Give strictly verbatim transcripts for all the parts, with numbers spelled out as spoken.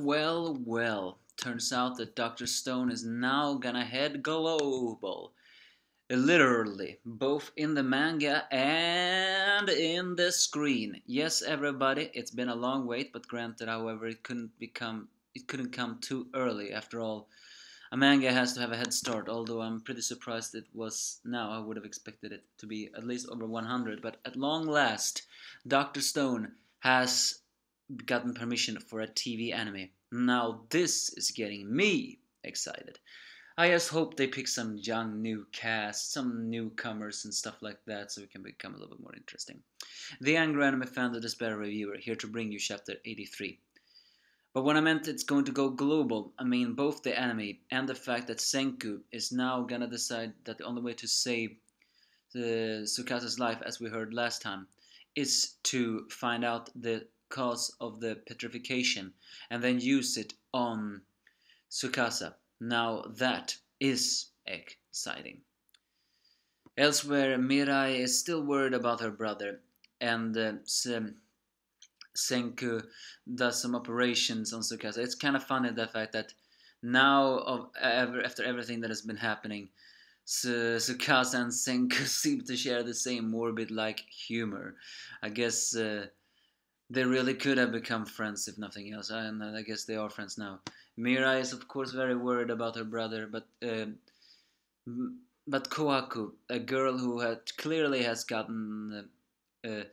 well, well. Turns out that Doctor Stone is now gonna head global. Literally, both in the manga and in the screen. Yes, everybody, it's been a long wait, but granted, however, it couldn't become it couldn't come too early. After all, a manga has to have a head start, although I'm pretty surprised it was now. I would have expected it to be at least over one hundred, but at long last, Doctor Stone has gotten permission for a T V anime. Now this is getting me excited. I just hope they pick some young new cast, some newcomers and stuff like that, so it can become a little bit more interesting. The Angry Anime Fan, the Despair Reviewer, here to bring you chapter eighty-three. But when I meant it's going to go global, I mean both the anime and the fact that Senku is now gonna decide that the only way to save the Tsukasa's life, as we heard last time, is to find out the cause of the petrification and then use it on Tsukasa. Now that is exciting. Elsewhere, Mirai is still worried about her brother, and uh, Senku does some operations on Tsukasa. It's kind of funny the fact that now, of after everything that has been happening, Tsukasa and Senku seem to share the same morbid-like humor. I guess uh, they really could have become friends if nothing else, and I guess they are friends now. Mirai is of course very worried about her brother, but uh, but Kohaku, a girl who had clearly has gotten uh, uh,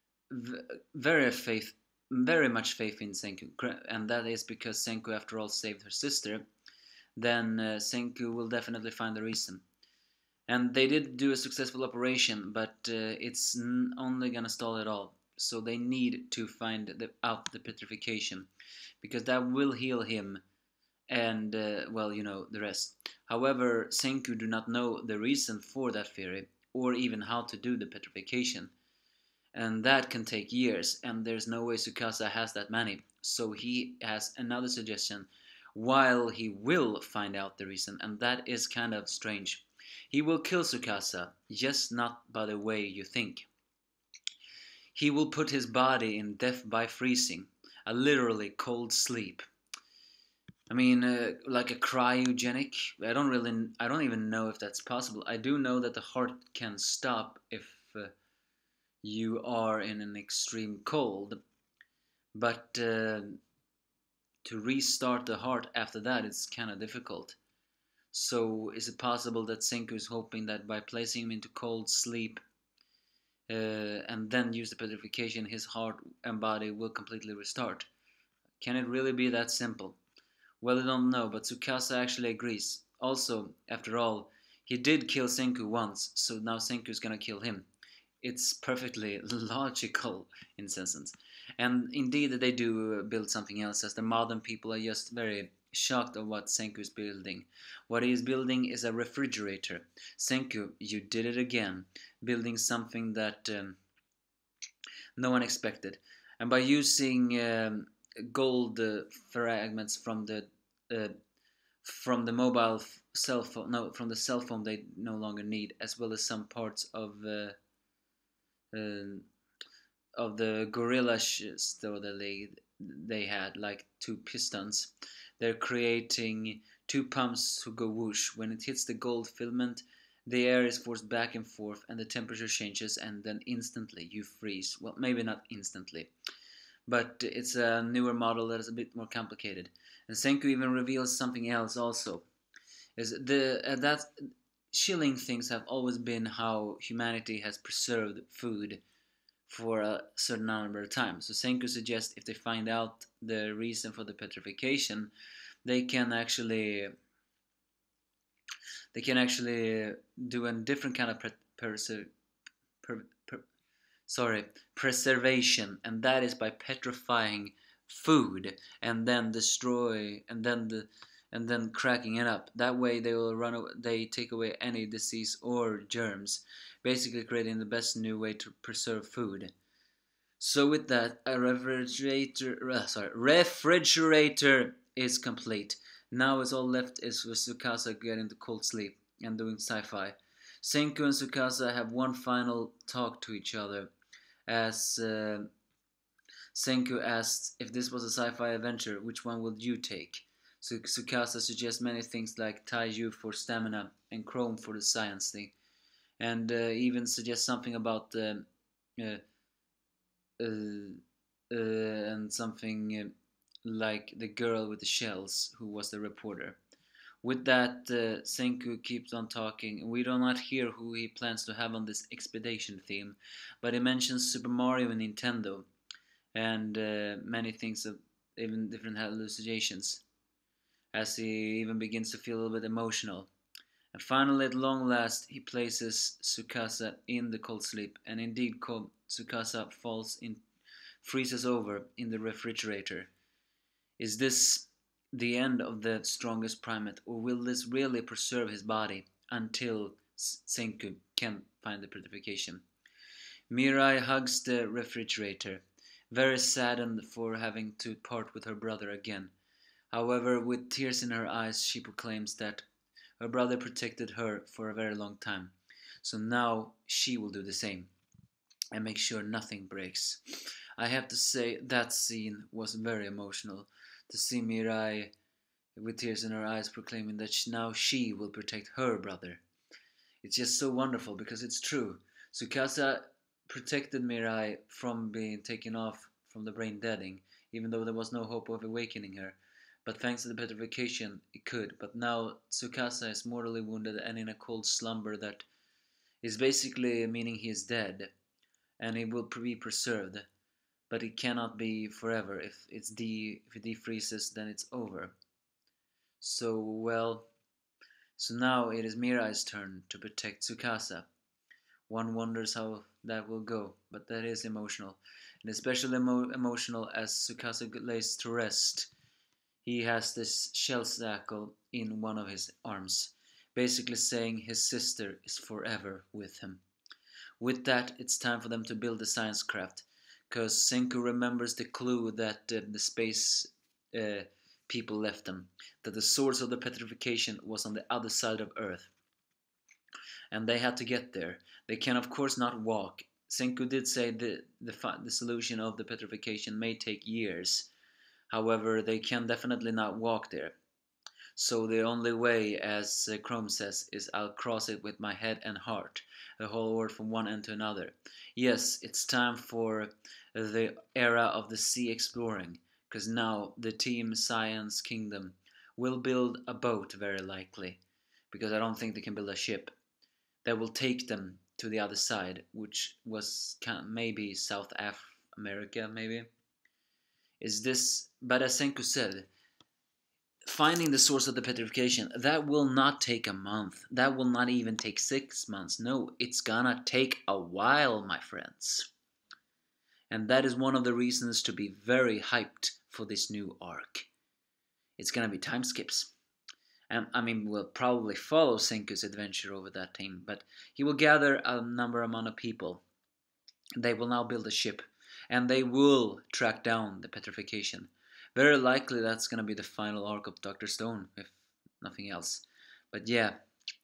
very faith, very much faith in Senku, and that is because Senku, after all, saved her sister. Then uh, Senku will definitely find the reason. And they did do a successful operation, but uh, it's n- only gonna stall it all. So they need to find the, out the petrification, because that will heal him, and uh, well, you know the rest. However, Senku do not know the reason for that theory, or even how to do the petrification, and that can take years. And there's no way Tsukasa has that many. So he has another suggestion, while he will find out the reason, and that is kind of strange. He will kill Tsukasa, just not by the way you think. He will put his body in death by freezing, a literally cold sleep. I mean, uh, like a cryogenic. I don't really, I don't even know if that's possible. I do know that the heart can stop if uh, you are in an extreme cold, but uh, to restart the heart after that is kind of difficult. So is it possible that Senku is hoping that by placing him into cold sleep uh, and then use the petrification, his heart and body will completely restart? Can it really be that simple? Well, I don't know, but Tsukasa actually agrees. Also, after all, he did kill Senku once, so now Senku is gonna kill him. It's perfectly logical in essence. And indeed, they do build something else, as the modern people are just very shocked of what Senku is building. What he is building is a refrigerator. Senku, you did it again, building something that um, no one expected. And by using um, gold uh, fragments from the uh, from the mobile f- cell phone, no, from the cell phone they no longer need, as well as some parts of uh, uh, of the gorilla store that they they had, like two pistons. They're creating two pumps who go whoosh. When it hits the gold filament, the air is forced back and forth, and the temperature changes, and then instantly you freeze. Well, maybe not instantly, but it's a newer model that is a bit more complicated. And Senku even reveals something else also. Is the uh, that chilling things have always been how humanity has preserved food for a certain number of time. So Senku suggests if they find out the reason for the petrification, they can actually they can actually do a different kind of pre- perse- per- per- sorry preservation, and that is by petrifying food and then destroy and then the and then cracking it up. That way they will run away, they take away any disease or germs, basically creating the best new way to preserve food. So with that, a refrigerator, uh, sorry, refrigerator is complete. Now it's all left is with Tsukasa getting to cold sleep and doing sci-fi. Senku and Tsukasa have one final talk to each other as uh, Senku asks if this was a sci-fi adventure, which one would you take? So Tsukasa suggests many things like Taiju for stamina and Chrome for the science thing, and uh, even suggests something about uh, uh, uh, uh, and something uh, like the girl with the shells who was the reporter. With that, uh, Senku keeps on talking. We do not hear who he plans to have on this expedition theme, but he mentions Super Mario and Nintendo, and uh, many things of even different hallucinations, as he even begins to feel a little bit emotional. And finally, at long last, he places Tsukasa in the cold sleep, and indeed, Tsukasa falls in, freezes over in the refrigerator. Is this the end of the strongest primate, or will this really preserve his body until Senku can find the purification? Mirai hugs the refrigerator, very saddened for having to part with her brother again. However, with tears in her eyes, she proclaims that her brother protected her for a very long time, so now she will do the same and make sure nothing breaks. I have to say that scene was very emotional, to see Mirai with tears in her eyes proclaiming that now she will protect her brother. It's just so wonderful because it's true. Tsukasa protected Mirai from being taken off from the brain deading, even though there was no hope of awakening her. But thanks to the petrification, it could. But now Tsukasa is mortally wounded and in a cold slumber that is basically meaning he is dead, and he will be preserved. But it cannot be forever. If it's de if it defreezes, then it's over. So well, so now it is Mirai's turn to protect Tsukasa. One wonders how that will go, but that is emotional, and especially emo- emotional as Tsukasa lays to rest. He has this shell shackle in one of his arms, basically saying his sister is forever with him. With that, it's time for them to build the science craft, because Senku remembers the clue that uh, the space uh, people left them, that the source of the petrification was on the other side of Earth, and they had to get there. They can of course not walk. Senku did say the, the, the solution of the petrification may take years, however they can definitely not walk there. So the only way, as uh, Chrome says, is I'll cross it with my head and heart, the whole world from one end to another. Yes, it's time for the era of the sea exploring, because now the Team Science Kingdom will build a boat very likely, because I don't think they can build a ship that will take them to the other side, which was maybe South Af- America, maybe. Is this, but as Senku said, finding the source of the petrification, that will not take a month. That will not even take six months. No, it's gonna take a while, my friends. And that is one of the reasons to be very hyped for this new arc. It's gonna be time skips. And I mean, we'll probably follow Senku's adventure over that time, but he will gather a number amount of people. They will now build a ship, and they will track down the petrification. Very likely that's going to be the final arc of Doctor Stone, if nothing else. But yeah,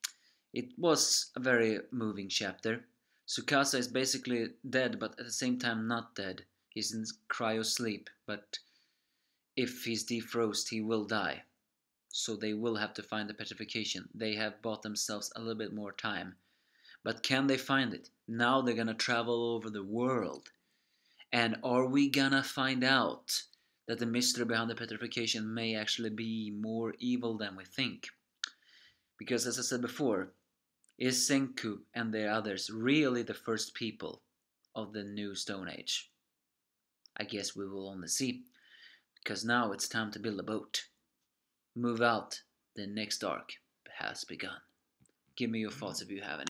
it was a very moving chapter. Tsukasa is basically dead, but at the same time not dead. He's in cryo sleep, but if he's defrosted, he will die. So they will have to find the petrification. They have bought themselves a little bit more time. But can they find it? Now they're gonna travel over the world. And are we gonna find out that the mystery behind the petrification may actually be more evil than we think? Because as I said before, is Senku and the others really the first people of the new Stone Age? I guess we will only see, because now it's time to build a boat. Move out, the next arc has begun. Give me your thoughts if you have any.